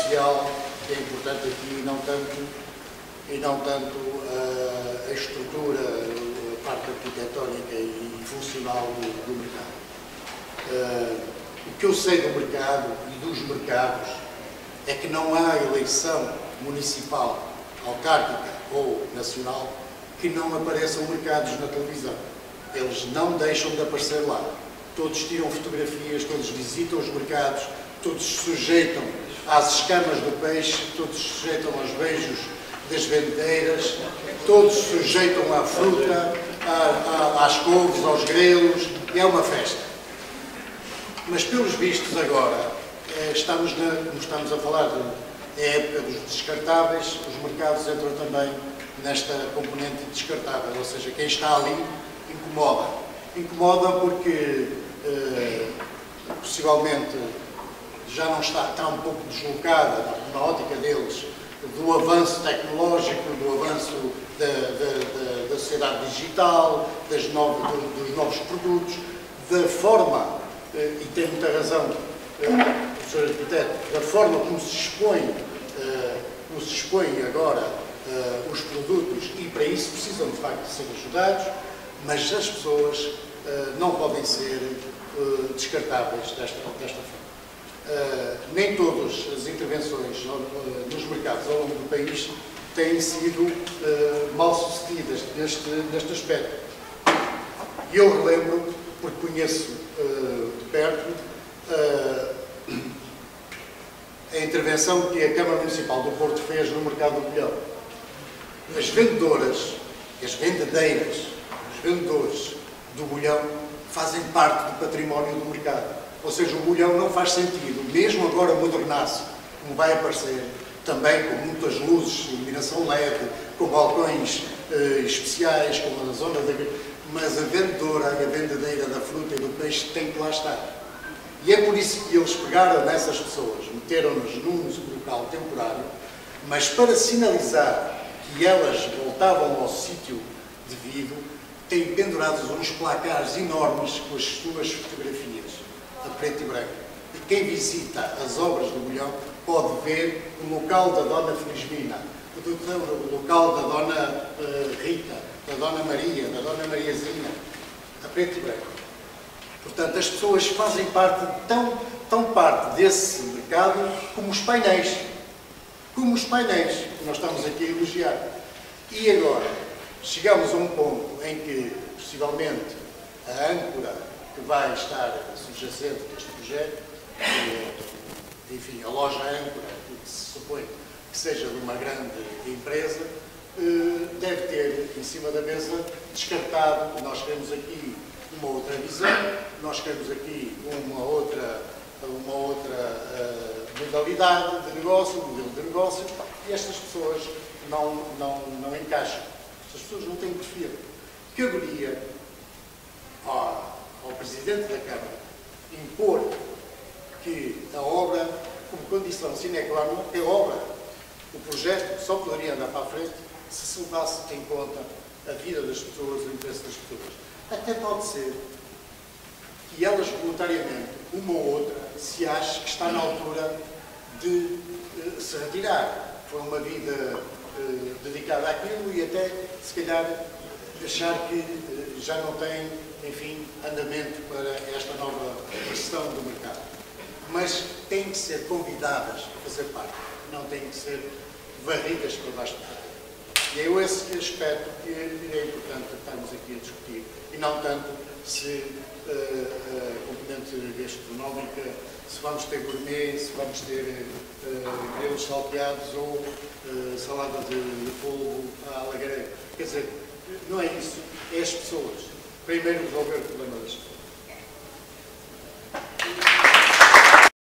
social que é importante aqui, e não tanto a estrutura, a parte arquitetónica e funcional do mercado. O que eu sei do mercado e dos mercados é que não há eleição municipal, autárquica ou nacional que não apareçam mercados na televisão. Eles não deixam de aparecer lá. Todos tiram fotografias, todos visitam os mercados, todos se sujeitam às escamas do peixe, todos se sujeitam aos beijos das vendeiras, todos se sujeitam à fruta, às couves, aos grelos, e é uma festa. Mas, pelos vistos, agora, como estamos a falar da época dos descartáveis, os mercados entram também nesta componente descartável, ou seja, quem está ali incomoda. Incomoda porque, possivelmente, já não está um pouco deslocada na ótica deles do avanço tecnológico, do avanço da sociedade digital, dos novos produtos, da forma, e tem muita razão o Sr. Arquiteto, da forma como se expõe agora os produtos, e para isso precisam de facto de ser ajudados, mas as pessoas não podem ser descartáveis desta forma. Nem todas as intervenções nos mercados ao longo do país têm sido mal sucedidas neste aspecto. E eu relembro, porque conheço de perto, a intervenção que a Câmara Municipal do Porto fez no mercado do Bolhão. As vendedoras, as vendedeiras, os vendedores do Bolhão fazem parte do património do mercado. Ou seja, o Bolhão não faz sentido, mesmo agora modernaço, como vai aparecer, também com muitas luzes, iluminação LED, com balcões especiais, com a zona da... Mas a vendedora e a vendedeira da fruta e do peixe tem que lá estar. E é por isso que eles pegaram nessas pessoas, meteram-nos num local temporário, mas para sinalizar que elas voltavam ao sítio devido, têm pendurados uns placares enormes com as suas fotografias, a preto e branco. E quem visita as obras do Bolhão pode ver o local da Dona Felizmina, o local da Dona Rita, da Dona Maria, da Dona Mariazinha, a preto e branco. Portanto, as pessoas fazem parte, tão parte desse mercado como os painéis. Como os painéis que nós estamos aqui a elogiar. E agora, chegamos a um ponto em que, possivelmente, a âncora que vai estar subjacente deste projeto, enfim, a loja âncora, que se supõe que seja de uma grande empresa, deve ter em cima da mesa descartado. Nós queremos aqui uma outra visão, nós queremos aqui uma outra modalidade de negócio, modelo de negócio, e estas pessoas não encaixam. Estas pessoas não têm perfil. Caberia ao Presidente da Câmara impor que a obra, como condição sine qua non, a obra, o projeto só poderia andar para a frente se se levasse em conta a vida das pessoas, o interesse das pessoas. Até pode ser que elas voluntariamente, uma ou outra, se ache que está na altura de se retirar. Foi uma vida dedicada àquilo e até, se calhar, achar que já não tem, enfim, andamento para esta nova versão do mercado. Mas têm que ser convidadas a fazer parte, não têm que ser varridas para baixo de terra. E é esse aspecto que é importante estarmos aqui a discutir, e não tanto se a componente gastronómica, se vamos ter gourmet, se vamos ter grelos salteados ou salada de polvo à alagareira. Quer dizer, não é isso, é as pessoas. Primeiro resolver o problema das pessoas.